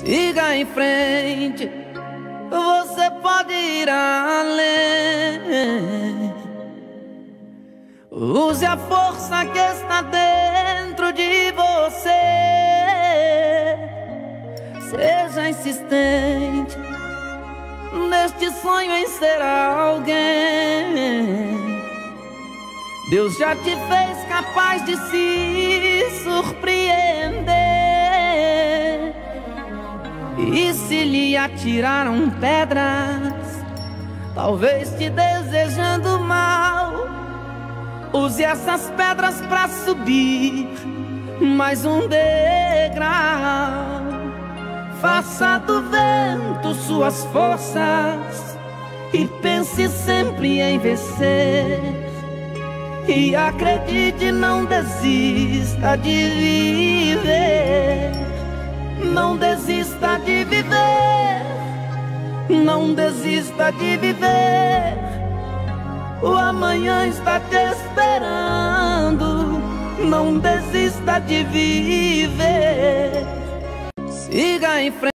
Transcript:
Siga em frente, você pode ir além. Use a força que está dentro de você. Seja insistente neste sonho em ser alguém. Deus já te fez capaz de se surpreender. E se lhe atiraram pedras, talvez te desejando mal, use essas pedras pra subir mais um degrau. Faça do vento suas forças e pense sempre em vencer. E acredite, não desista de viver. Não desista de viver. Não desista de viver. O amanhã está te esperando. Não desista de viver. Siga em frente.